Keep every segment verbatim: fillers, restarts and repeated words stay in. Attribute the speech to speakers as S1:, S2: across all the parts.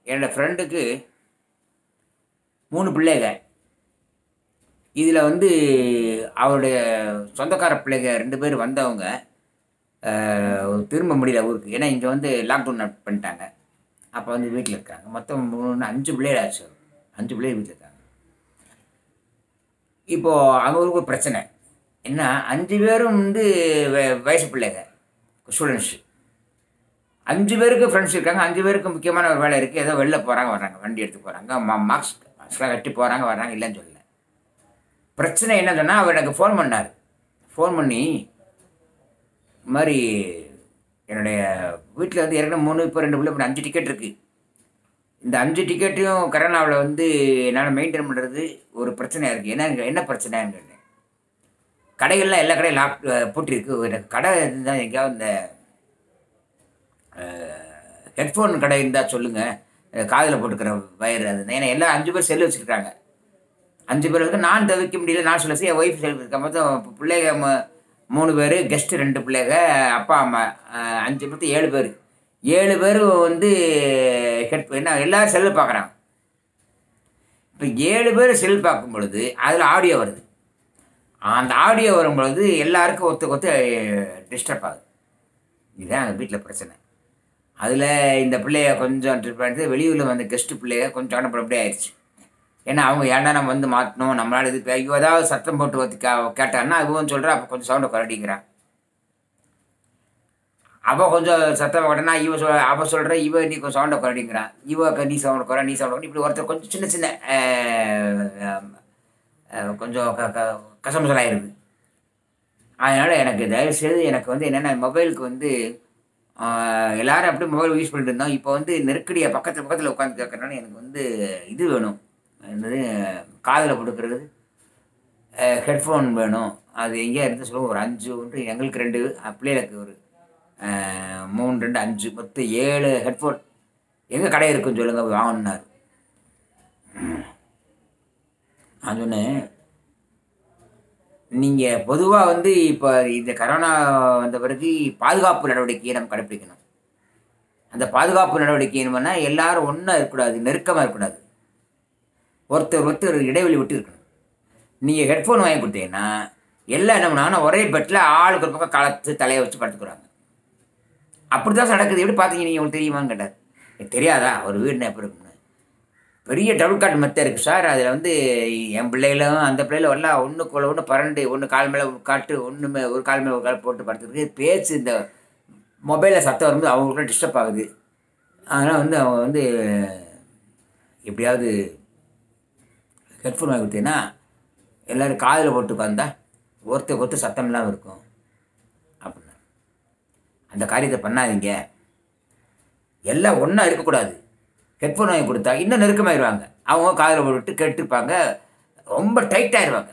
S1: என்னோடய ஃப்ரெண்டுக்கு மூணு பிள்ளைங்க. இதில் வந்து அவருடைய சொந்தக்கார பிள்ளைங்க ரெண்டு பேர் வந்தவங்க திரும்ப முடியல ஊருக்கு. ஏன்னா இங்கே வந்து லாக்டவுன் பண்ணிட்டாங்க. அப்போ வந்து வீட்டில் இருக்காங்க. மொத்தம் மூணு அஞ்சு பிள்ளைகள் ஆச்சு. அஞ்சு பிள்ளைகள் வீட்டில் இருக்காங்க. இப்போது அவங்களுக்கு ஒரு பிரச்சனை என்ன, அஞ்சு பேரும் வந்து வயசு பிள்ளைங்க, ஸ்டூடெண்ட்ஸு. அஞ்சு பேருக்கு ஃப்ரெண்ட்ஸ் இருக்காங்க. அஞ்சு பேருக்கு முக்கியமான ஒரு வேலை இருக்குது. ஏதோ வெளில போகிறாங்க வர்றாங்க, வண்டி எடுத்து போகிறாங்க, மா மார்க்ஸ் மார்க்ஸ்லாம் கட்டி போகிறாங்க வர்றாங்க, இல்லைன்னு சொல்லலை. பிரச்சனை என்ன சொன்னால், அவர் எனக்கு ஃபோன் பண்ணார். ஃபோன் பண்ணி இது மாதிரி என்னுடைய வீட்டில் வந்து ஏற்கனவே மூணு இப்போ ரெண்டு பிள்ளை அஞ்சு டிக்கெட் இருக்குது. இந்த அஞ்சு டிக்கெட்டையும் கரோனாவில் வந்து என்னால் மெயின்டைன் பண்ணுறது ஒரு பிரச்சனையாக இருக்குது. என்ன என்ன பிரச்சனைன்னு கடைகள்லாம் எல்லா கடையும் லாக் போட்டிருக்கு. எனக்கு கடை இருந்தால் எங்கேயாவது இந்த ஹெட்ஃபோன் கடை இருந்தால் சொல்லுங்கள், காதில் போட்டுக்கிற வயர் அது. ஏன்னா எல்லாம் அஞ்சு பேர் செல்லு வச்சுருக்காங்க. அஞ்சு பேர் வந்து நான் தவிக்க முடியல, நான் சொல்ல என் ஒய்ஃப் செல் இருக்க மொத்தம் பிள்ளைங்க மூணு பேர், கெஸ்ட்டு ரெண்டு பிள்ளைங்க, அப்பா அம்மா அஞ்சு பேர்த்து ஏழு பேர். ஏழு பேர் வந்து ஹெட் என்ன எல்லோரும் செல்லு பார்க்குறாங்க. இப்போ ஏழு பேர் செல் பார்க்கும் பொழுது அதில் ஆடியோ வருது. அந்த ஆடியோ வரும் பொழுது எல்லாருக்கும் ஒத்து ஒத்து டிஸ்டர்ப் ஆகுது. இதுதான் எங்கள் வீட்டில் பிரச்சனை. அதில் இந்த பிள்ளைய கொஞ்சம் ட்ரிப் பண்ணிட்டு வெளியூரில் வந்து கெஸ்ட்டு பிள்ளைய கொஞ்சம் அனுப்பப்படியே ஆயிடுச்சு. ஏன்னா அவங்க ஏன்டா நம்ம வந்து மாற்றணும், நம்மளால் இது ஐயோ ஏதாவது சத்தம் போட்டு வந்து கே கேட்டான்னா இவன் சொல்கிறா, அப்போ கொஞ்சம் சவுண்டை குறைடிங்கிறான். அவள் கொஞ்சம் சத்தம் போட்டனா இவ சொல் அவள் சொல்கிற இவ நீ கொஞ்சம் சவுண்டை குறைடிங்கிறான். இவ நீ சவுண்டை குறை நீ சவுண்டை குறை இப்படி ஒருத்தர் கொஞ்சம் சின்ன சின்ன கொஞ்சம் க க கசமசலாயிருது. அதனால் எனக்கு தயவுசெய்து எனக்கு வந்து என்னென்ன மொபைலுக்கு வந்து எல்லோரும் அப்படியே மொபைல் யூஸ் பண்ணிட்டு இருந்தோம். இப்போ வந்து நெருக்கடியாக பக்கத்தில் பக்கத்தில் உட்காந்து கேட்குறதுனால எனக்கு வந்து இது வேணும், என்னது காதில் கொடுக்குறது ஹெட்ஃபோன் வேணும். அது எங்கேயா இருந்து சொல்லுவோம். ஒரு அஞ்சு ஒன்று எங்களுக்கு ரெண்டு, பிள்ளைகளுக்கு ஒரு மூணு ரெண்டு அஞ்சு மொத்தம் ஏழு ஹெட்ஃபோன் எங்கே கடை இருக்குன்னு சொல்லுங்கள் வாங்கினார். நான் சொன்னேன், நீங்கள் பொதுவாக வந்து இப்போ இந்த கரோனா வந்த பிறகு பாதுகாப்பு நடவடிக்கையை நம்ம கடைப்பிடிக்கணும். அந்த பாதுகாப்பு நடவடிக்கை என்னன்னா எல்லாரும் ஒன்றா இருக்கக்கூடாது, நெருக்கமாக இருக்கக்கூடாது, ஒருத்தர் ஒருத்தர் இடைவெளி விட்டு இருக்கணும். நீங்கள் ஹெட்ஃபோன் வாங்கி கொடுத்தீங்கன்னா எல்லாம் என்ன பண்ணாங்கன்னா ஒரே பெட்டில் ஆளுக்கு ஒரு பக்கம் கலத்து தலையை வச்சு படுத்துக்கிறாங்க. அப்படி தான் நடக்குது. எப்படி பார்த்தீங்க நீங்கள், உங்களுக்கு தெரியுமான்னு கேட்டார். எனக்கு தெரியாதா, ஒரு வீடுனா எப்படி இருக்குன்னு. பெரிய டபுள் காட் மெத்தை இருக்குது சார். அதில் வந்து என் பிள்ளைகளும் அந்த பிள்ளைகளும் எல்லாம் ஒன்றுக்குள்ள ஒன்று பரண்டு, ஒன்று கால் மேலே காட்டு, ஒன்று ஒரு கால் மேலே ஒரு கால் போட்டு படுத்துருக்கு. பேச்சு இந்த மொபைலில் சத்தம் வரும்போது அவங்களுக்குள்ள டிஸ்டர்ப் ஆகுது. அதனால் வந்து அவங்க வந்து எப்படியாவது ஹெட்ஃபோன் வாங்கி கொடுத்தீங்கன்னா எல்லோரும் காதில் போட்டு உட்காந்தா ஒருத்தர் ஒருத்தர் சத்தம் இல்லாமல் இருக்கும் அப்படின்னா. அந்த காரியத்தை பண்ணாதீங்க. எல்லாம் ஒன்றா இருக்கக்கூடாது. ஹெட்ஃபோன் வாங்கி கொடுத்தா இன்னும் நெருக்கமாகிடுவாங்க. அவங்க காதில் போட்டு கேட்டுருப்பாங்க, ரொம்ப டைட்டாகிடுவாங்க.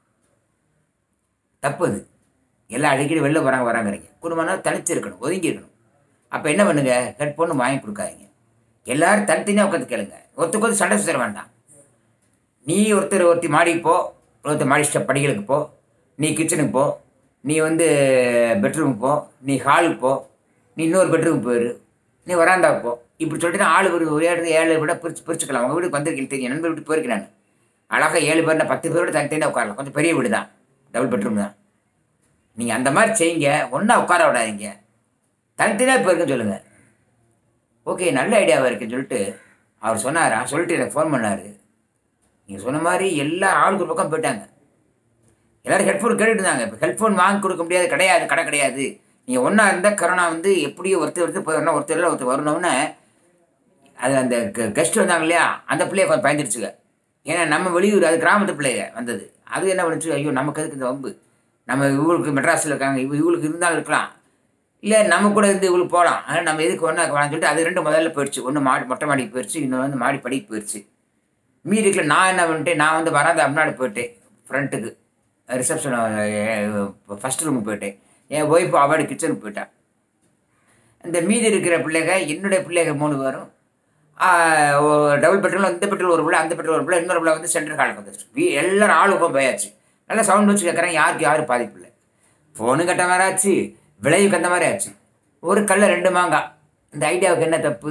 S1: தப்பு அது. எல்லாம் அடிக்கடி வெளில வராங்க வராங்கிறீங்க. குடும்பம்னா தனிச்சு இருக்கணும், ஒதுங்கி இருக்கணும். அப்போ என்ன பண்ணுங்க, ஹெட்ஃபோன் வாங்கி கொடுக்காதீங்க. எல்லோரும் தனித்தனியாக உட்காந்து கேளுங்க. ஒருத்தருக்கு வந்து சண்டை சுத்தர வேண்டாம். நீ ஒருத்தர் ஒருத்தி மாடிக்கு போ, ஒருத்தர் மாடி ஸ்டெப் படிகளுக்கு போ, நீ கிச்சனுக்கு போ, நீ வந்து பெட்ரூமுக்கு போ, நீ ஹாலுக்கு போ, நீ இன்னொரு பெட்ரூமுக்கு போயிரு, நீ வராந்தாவுக்கு போ. இப்படி சொல்லிட்டு ஆள் ஒரு ஒரே இடத்துல ஏழு விட பிரிச்சு பிரிச்சுக்கலாம். உங்கள் வீட்டுக்கு வந்திருக்கீங்க தெரியும், நண்பர் வீட்டு போயிருக்கேன் நான். அழகாக ஏழு பேர் பத்து பேரோட தனித்தனியாக உட்காரலாம். கொஞ்சம் பெரிய வீடு தான், டபுள் பெட்ரூம் தான். நீங்கள் அந்த மாதிரி செய்யுங்க. ஒன்றா உட்கார விடாதீங்க, தனித்தனியாக போயிருக்குன்னு சொல்லுங்கள். ஓகே, நல்ல ஐடியாவாக இருக்குன்னு சொல்லிட்டு அவர் சொன்னாரா, சொல்லிட்டு எனக்கு ஃபோன் பண்ணார். நீங்கள் சொன்ன மாதிரி எல்லா ஆளுக்கு ஒரு பக்கம் போயிட்டாங்க. எல்லோரும் ஹெட்ஃபோன் கேட்டுட்டு இருந்தாங்க. இப்போ ஹெட்ஃபோன் வாங்கி கொடுக்க முடியாது, கிடையாது, கடை கிடையாது. நீங்கள் ஒன்றா இருந்தால் கரோனா வந்து எப்படியும் ஒருத்தர் ஒருத்தர் போயிடணும், ஒருத்தர் ஒருத்தர் வரணும்னு அது அந்த கெஸ்ட் வந்தாங்க இல்லையா, அந்த பிள்ளைய கொஞ்சம் பயந்துருச்சுங்க. ஏன்னா நம்ம வெளியூர், அது கிராமத்து பிள்ளைங்க வந்தது. அது என்ன பண்ணுச்சு, ஐயோ நமக்கு எதுக்கு இந்த வம்பு, நம்ம இவங்களுக்கு மெட்ராஸில் இருக்காங்க, இவ இவங்களுக்கு இருந்தாலும் இருக்கலாம், இல்லை நம்ம கூட இருந்து இவங்களுக்கு போகலாம், அதனால் நம்ம எதுக்கு ஒன்றா வேணாம்னு சொல்லிட்டு அது ரெண்டு முதல்ல போயிடுச்சு. ஒன்று மாடி மொட்டை மாடிக்கு போயிடுச்சு, இன்னொன்று வந்து மாடி படிக்கு போயிடுச்சு. மீதி இருக்கல நான் என்ன பண்ணிட்டேன், நான் வந்து வராத முன்னாடி போயிட்டேன், ஃப்ரண்ட்டுக்கு ரிசப்ஷன் ஃபஸ்ட் ரூமுக்கு போயிட்டேன். என் ஒய்ஃபு அவள் கிச்சனுக்கு போயிட்டான். இந்த மீதி இருக்கிற பிள்ளைங்க என்னுடைய பிள்ளைங்க மூணு பேரும் டபுள் பெட்ரோல், இந்த பெட்ரோல் ஒரு பிள்ளை, அந்த பெட்ரோல் ஒரு பிள்ளை, இன்னொரு பிள்ளை வந்து சென்ட்ரல் ஹாலுக்கு வந்துச்சு. வீ எல்லோரும் ஆளுக்கும் போயாச்சு. நல்லா சவுண்ட் வச்சு கேட்குறேன், யாருக்கு யாரும் பாதிப்பு இல்லை. ஃபோனு கட்ட மாதிரி ஆச்சு, விளைவுக்கு அந்த மாதிரி ஆச்சு. ஒரு கல்ல ரெண்டு மாங்காய். இந்த ஐடியாவுக்கு என்ன தப்பு?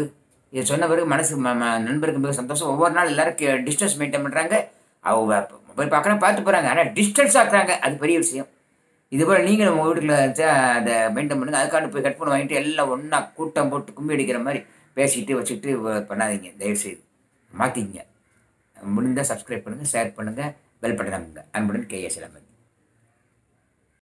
S1: இதை சொன்ன பிறகு மனசு ம ம நண்பருக்கு மிக சந்தோஷம். ஒவ்வொரு நாள் எல்லோரும் டிஸ்டன்ஸ் மெயின்டைன் பண்ணுறாங்க. அவங்க மொபைல் பார்க்குறேன் பார்த்து போகிறாங்க. ஆனால் டிஸ்டன்ஸ் ஆக்குறாங்க, அது பெரிய விஷயம். இதுபோல் நீங்களும் உங்கள் வீட்டுக்குள்ள வச்சா அதை மெயின்டைன் பண்ணுங்கள். அதுக்காண்டு போய் ஹெட்ஃபோன் வாங்கிட்டு எல்லாம் ஒன்றா கூட்டம் போட்டு கும்பி அடிக்கிற மாதிரி பேசிட்டு வச்சுட்டு பண்ணாதீங்க. தயவுசெய்து மாற்றிக்கிங்க. முடிந்தால் சப்ஸ்கிரைப் பண்ணுங்கள், ஷேர் பண்ணுங்கள், பெல் பட்டன் அமுக்குங்க. அன்புடன் கே எஸ் இளமதி.